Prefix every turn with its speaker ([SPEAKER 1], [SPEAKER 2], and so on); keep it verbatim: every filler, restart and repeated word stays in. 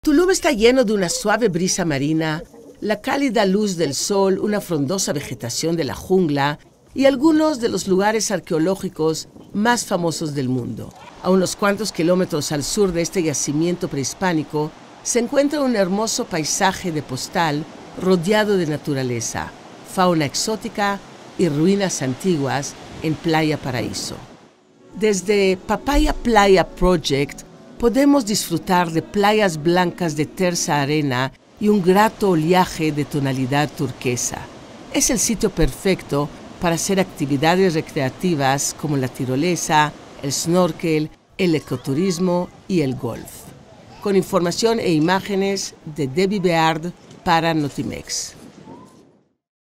[SPEAKER 1] Tulum está lleno de una suave brisa marina, la cálida luz del sol, una frondosa vegetación de la jungla y algunos de los lugares arqueológicos más famosos del mundo. A unos cuantos kilómetros al sur de este yacimiento prehispánico se encuentra un hermoso paisaje de postal rodeado de naturaleza, fauna exótica y ruinas antiguas en Playa Paraíso. Desde Papaya Playa Project podemos disfrutar de playas blancas de tersa arena y un grato oleaje de tonalidad turquesa. Es el sitio perfecto para hacer actividades recreativas como la tirolesa, el snorkel, el ecoturismo y el golf. Con información e imágenes de Debbie Beard para Notimex.